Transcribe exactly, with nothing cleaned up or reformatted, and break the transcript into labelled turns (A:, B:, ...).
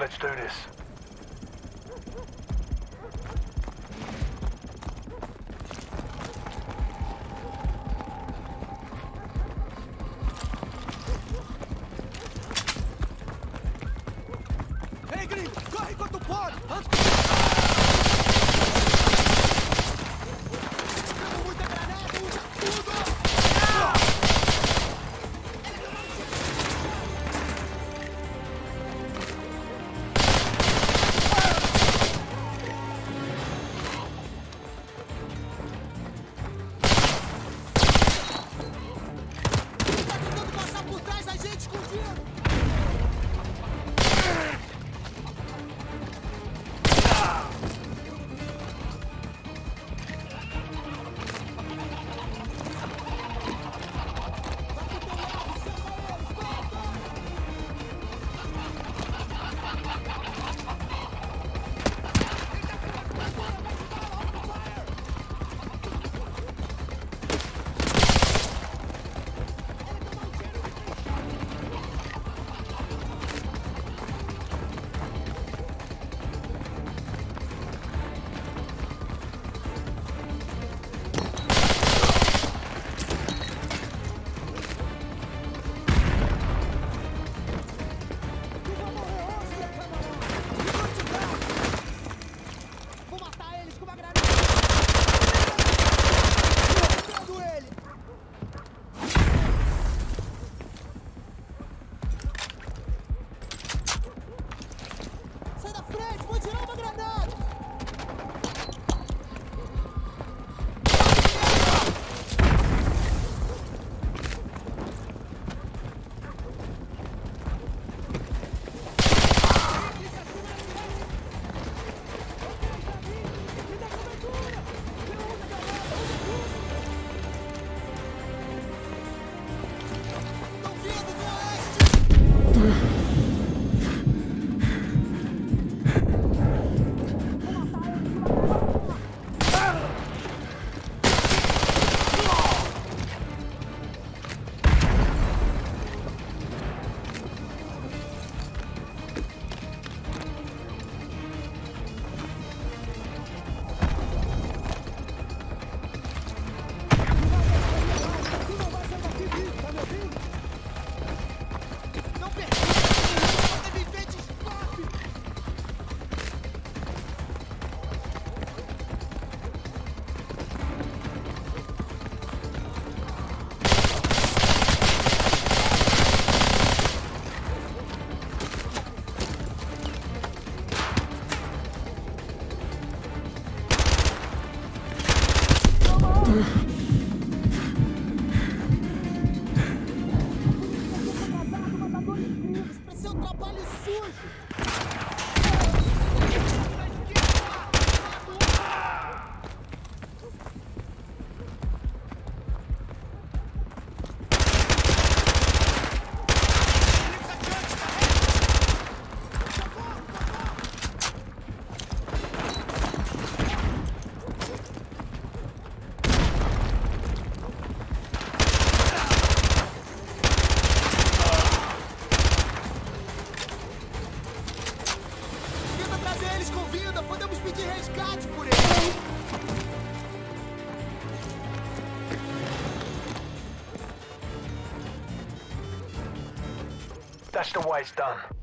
A: Let's do this.
B: Ei, gringo, corre enquanto pode! Antes... Temos muita granada, usa tudo! Tá tentando passar por trás da gente escondido! Vou matar eles com uma granada! Matando ele! Sai da frente! Vou tirar uma granada! Estão vindo do oeste! Não permita que nenhum sobrevivente escape! Isso vai ser um trabalho sujo! Tenta trazer eles com vida! Podemos pedir resgate por eles!
A: That's the way it's done.